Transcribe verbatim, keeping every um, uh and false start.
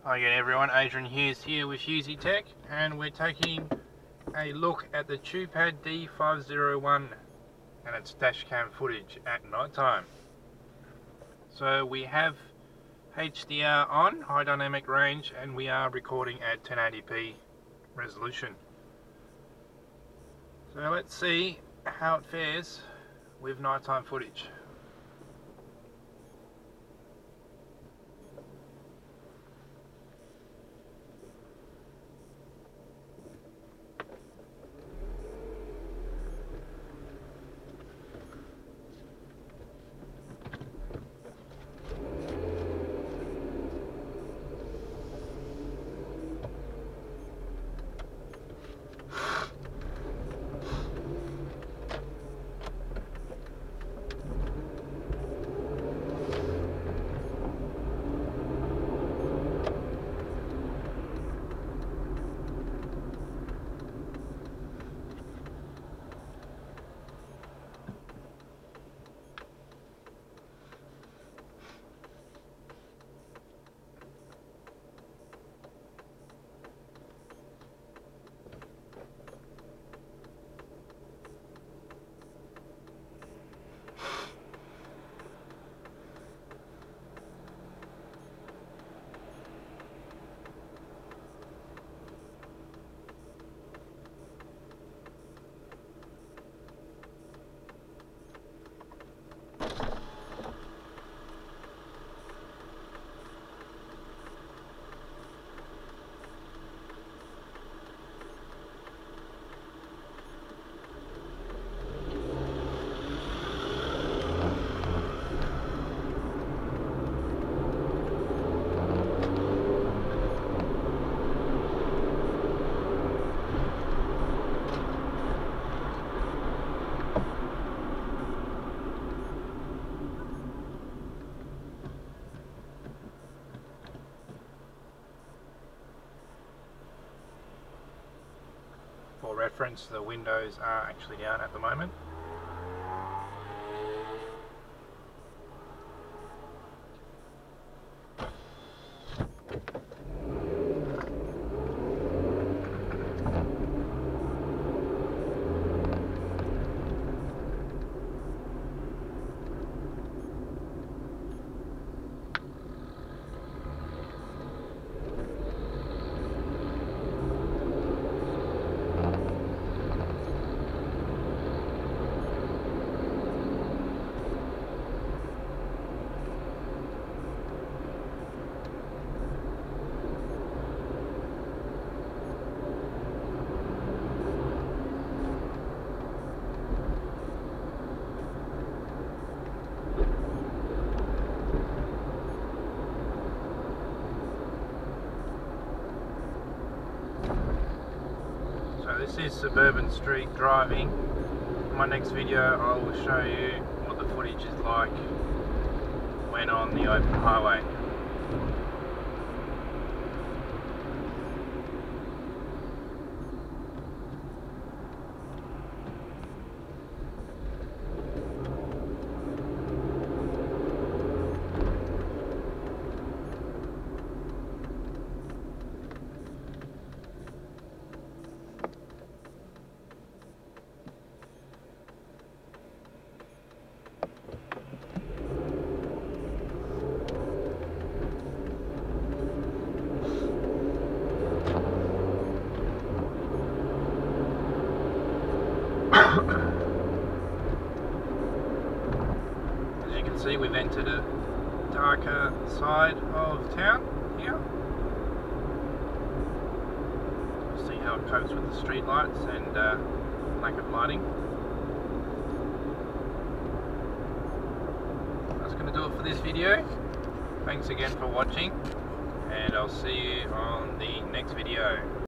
Hi again everyone, Adrian Hughes here with Hughesy Tech, and we're taking a look at the Chupad D five oh one and its dashcam footage at night time. So we have H D R on, high dynamic range, and we are recording at ten eighty p resolution. So let's see how it fares with nighttime footage. For reference, the windows are actually down at the moment. This is suburban street driving. In my next video I will show you what the footage is like when on the open highway. As you can see, we've entered a darker side of town here. See how it copes with the street lights and uh, lack of lighting. That's going to do it for this video. Thanks again for watching, and I'll see you on the next video.